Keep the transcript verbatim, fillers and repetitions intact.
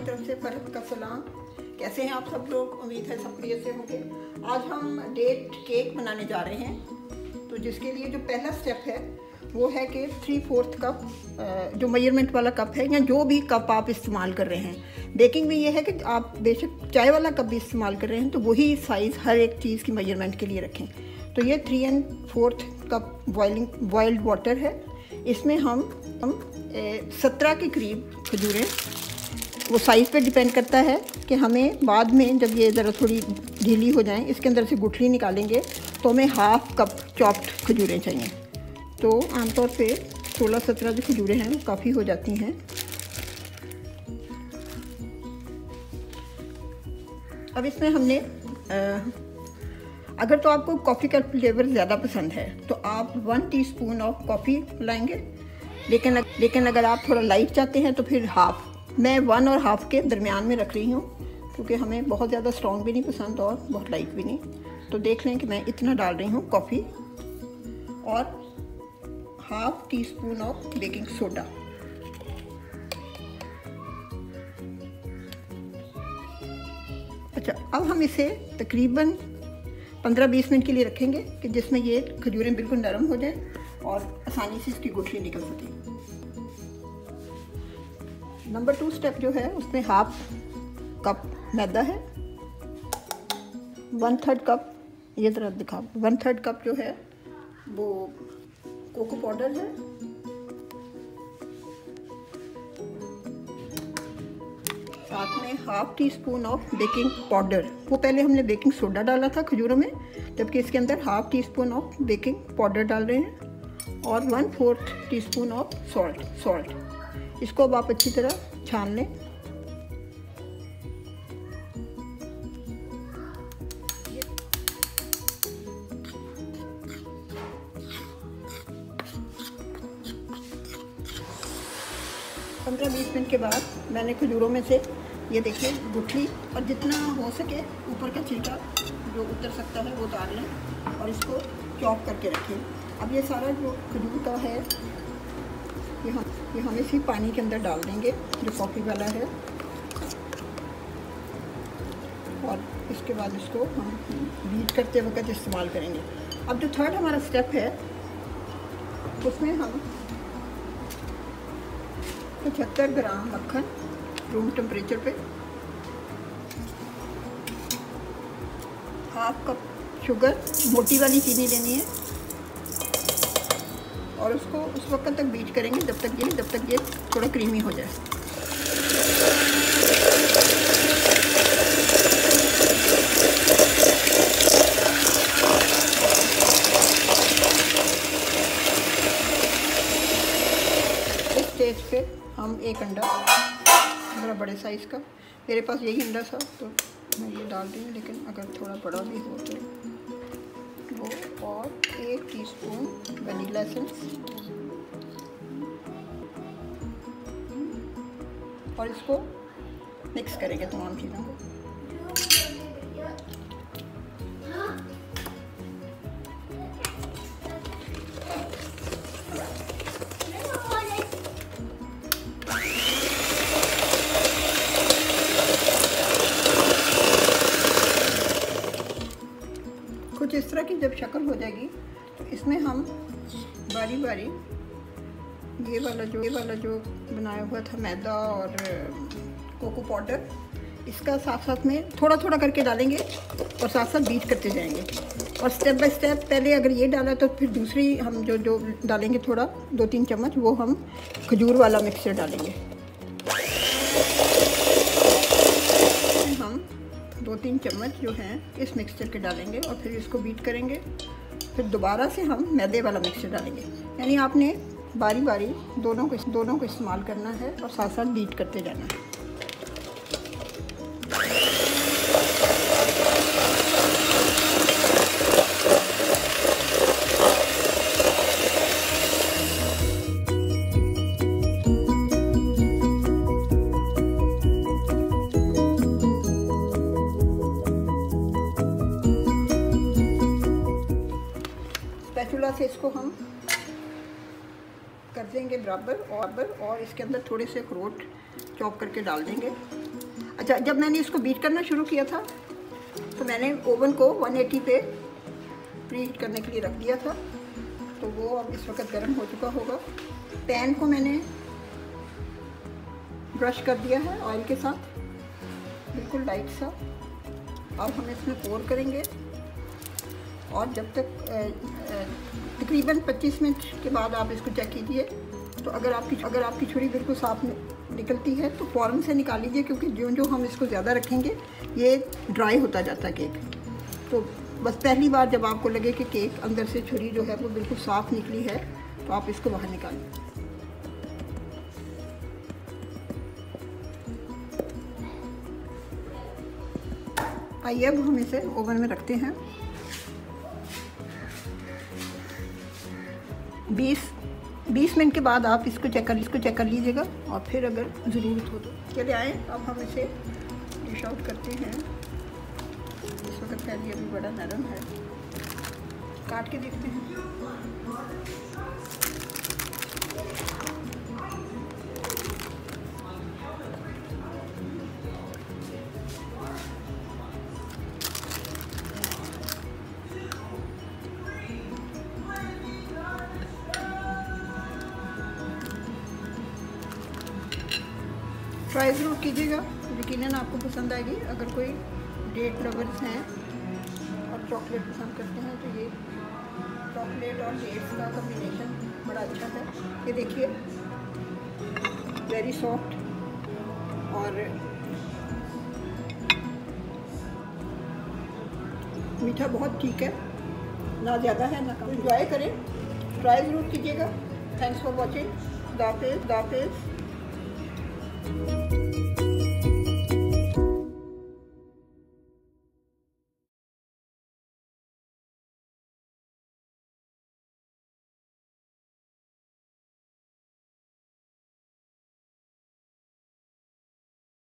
तरफ से फरहत का सलाम। कैसे हैं आप सब लोग? उम्मीद है सब बढ़िया से होंगे। आज हम डेट केक बनाने जा रहे हैं। तो जिसके लिए जो पहला स्टेप है वो है कि थ्री फोर्थ कप जो मेजरमेंट वाला कप है या जो भी कप आप इस्तेमाल कर रहे हैं। बेकिंग में ये है कि आप बेशक चाय वाला कप भी इस्तेमाल कर रहे हैं तो वही साइज़ हर एक चीज़ की मेजरमेंट के लिए रखें। तो ये three and fourth cup boiling boiled water है। इसमें हम हम सत्रह के करीब खजूरें, वो साइज़ पे डिपेंड करता है कि हमें बाद में जब ये ज़रा थोड़ी ढीली हो जाएं, इसके अंदर से गुठली निकालेंगे तो हमें हाफ कप चॉप्ड खजूरें चाहिए। तो आमतौर पे सोलह सत्रह जो खजूरें हैं वो काफ़ी हो जाती हैं। अब इसमें हमने आ, अगर तो आपको कॉफ़ी का फ्लेवर ज़्यादा पसंद है तो आप वन टीस्पून ऑफ कॉफ़ी लाएंगे, लेकिन लेकिन अगर आप थोड़ा लाइट चाहते हैं तो फिर हाफ़। मैं वन और हाफ़ के दरमियान में रख रही हूँ क्योंकि हमें बहुत ज़्यादा स्ट्रॉन्ग भी नहीं पसंद और बहुत लाइट भी नहीं। तो देख लें कि मैं इतना डाल रही हूँ कॉफ़ी और half teaspoon of baking soda. अच्छा, अब हम इसे तकरीबन पंद्रह बीस मिनट के लिए रखेंगे कि जिसमें ये खजूरें बिल्कुल नरम हो जाएं और आसानी से इसकी गुठली निकल सके। नंबर टू स्टेप जो है उसमें हाफ कप मैदा है, वन थर्ड कप ये तरह दिखा वन थर्ड कप जो है वो कोको पाउडर है, साथ में half teaspoon of baking powder. वो पहले हमने बेकिंग सोडा डाला था खजूरों में, जबकि इसके अंदर half teaspoon of baking powder डाल रहे हैं और one fourth teaspoon of salt salt इसको अब आप अच्छी तरह छान लें। पंद्रह बीस मिनट के बाद मैंने खजूरों में से ये देखिए गुठली और जितना हो सके ऊपर का छिलका जो उतर सकता है वो उतार लें और इसको चॉप करके रखें। अब ये सारा जो खजूर का है ये हम ये हम इसी पानी के अंदर डाल देंगे जो कॉफ़ी वाला है और इसके बाद इसको हम बीट करते वक्त इस्तेमाल करेंगे। अब जो थर्ड हमारा स्टेप है उसमें हम पचहत्तर ग्राम मक्खन रूम टेम्परेचर पे, हाफ कप शुगर, मोटी वाली चीनी लेनी है और उसको उस वक्त तक बीट करेंगे जब तक ये जब तक ये थोड़ा क्रीमी हो जाए। इस स्टेज पे हम एक अंडा, थोड़ा बड़े साइज़ का, मेरे पास यही अंडा था तो मैं ये डाल रही हूँ, लेकिन अगर थोड़ा बड़ा भी हो तो वो, और एक टीस्पून वनीला एसेंस और इसको मिक्स करेंगे तमाम चीज़ों को। कुछ इस तरह की जब शक्ल हो जाएगी तो इसमें हम बारी बारी ये वाला जो ये वाला जो बनाया हुआ था मैदा और कोको पाउडर, इसका साथ साथ में थोड़ा थोड़ा करके डालेंगे और साथ साथ बीट करते जाएंगे। और स्टेप बाय स्टेप पहले अगर ये डाला तो फिर दूसरी हम जो जो डालेंगे थोड़ा दो तीन चम्मच वो हम खजूर वाला मिक्सचर डालेंगे। हम दो तीन चम्मच जो हैं इस मिक्सचर के डालेंगे और फिर इसको बीट करेंगे। फिर दोबारा से हम मैदे वाला मिक्सचर डालेंगे। यानी आपने बारी बारी दोनों को दोनों को इस्तेमाल करना है और साथ साथ बीट करते जाना है। स्पैचुला से इसको हम कर देंगे बराबर और और इसके अंदर थोड़े से अखरोट चॉप करके डाल देंगे अच्छा, जब मैंने इसको बीट करना शुरू किया था तो मैंने ओवन को वन एटी पे प्री हीट करने के लिए रख दिया था, तो वो अब इस वक्त गर्म हो चुका होगा। पैन को मैंने ब्रश कर दिया है ऑयल के साथ, बिल्कुल लाइट सा। अब हम इसमें पोर करेंगे और जब तक तकरीबन पच्चीस मिनट के बाद आप इसको चेक कीजिए। तो अगर आपकी अगर आपकी छुरी बिल्कुल साफ निकलती है तो फ़ौरन से निकाल लीजिए, क्योंकि जो जो हम इसको ज़्यादा रखेंगे ये ड्राई होता जाता है केक। तो बस पहली बार जब आपको लगे कि केक अंदर से छुरी जो है वो बिल्कुल साफ़ निकली है तो आप इसको बाहर निकालें। आइए अब हम इसे ओवन में रखते हैं। बीस बीस मिनट के बाद आप इसको चेक कर इसको चेक कर लीजिएगा और फिर अगर ज़रूरत हो तो चले आए। अब हम इसे डिश आउट करते हैं। इस वक्त पहले अभी बड़ा नरम है, काट के देखते हैं। ट्राई ज़रूर कीजिएगा, यकीनन आपको पसंद आएगी। अगर कोई डेट लवर्स हैं और चॉकलेट पसंद करते हैं तो ये चॉकलेट और डेट्स का कॉम्बिनेशन बड़ा अच्छा है। ये देखिए, वेरी सॉफ्ट और मीठा बहुत ठीक है, ना ज़्यादा है ना कम। एंजॉय करें, ट्राई ज़रूर कीजिएगा। Thanks for watching. दाफिज दाफिज।